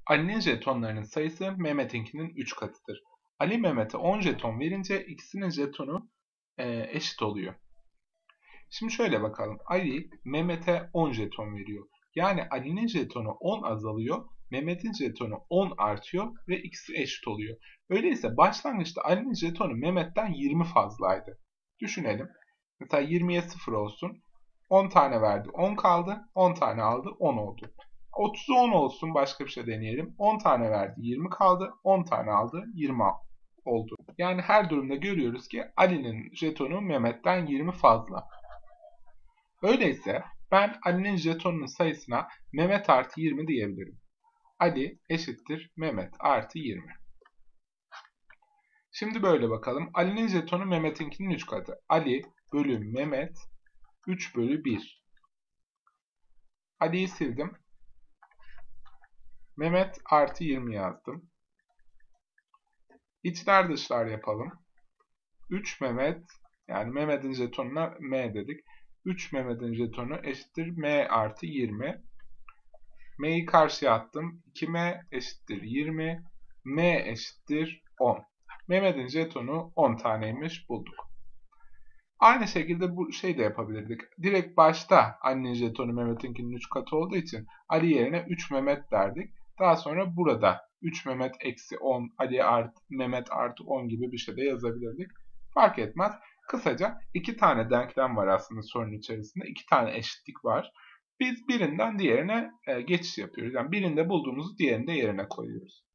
Ali'nin jetonlarının sayısı Mehmet'inkinin 3 katıdır. Ali Mehmet'e 10 jeton verince ikisinin jetonu eşit oluyor. Şimdi şöyle bakalım. Ali Mehmet'e 10 jeton veriyor. Yani Ali'nin jetonu 10 azalıyor, Mehmet'in jetonu 10 artıyor ve ikisi eşit oluyor. Öyleyse başlangıçta Ali'nin jetonu Mehmet'ten 20 fazlaydı. Düşünelim. Mesela 20'ye 0 olsun. 10 tane verdi, 10 kaldı. 10 tane aldı, 10 oldu. 30'u 10 olsun, başka bir şey deneyelim. 10 tane verdi, 20 kaldı. 10 tane aldı, 20 oldu. Yani her durumda görüyoruz ki Ali'nin jetonu Mehmet'ten 20 fazla. Öyleyse ben Ali'nin jetonunun sayısına Mehmet artı 20 diyebilirim. Ali eşittir Mehmet artı 20. Şimdi böyle bakalım. Ali'nin jetonu Mehmet'inkinin 3 katı. Ali bölü Mehmet 3 bölü 1. Ali'yi sildim. Mehmet artı 20 yazdım. İçler dışlar yapalım. 3 Mehmet, yani Mehmet'in jetonuna M dedik. 3 Mehmet'in jetonu eşittir M artı 20. M'yi karşıya attım. 2M eşittir 20. M eşittir 10. Mehmet'in jetonu 10 taneymiş, bulduk. Aynı şekilde bu şey de yapabilirdik. Direkt başta Ali'nin jetonu Mehmet'inkinin 3 katı olduğu için Ali yerine 3 Mehmet derdik. Daha sonra burada 3 Mehmet eksi 10, Ali artı Mehmet artı 10 gibi bir şey de yazabilirdik. Fark etmez. Kısaca iki tane denklem var aslında sorunun içerisinde. İki tane eşitlik var. Biz birinden diğerine geçiş yapıyoruz. Yani birinde bulduğumuzu diğerinde yerine koyuyoruz.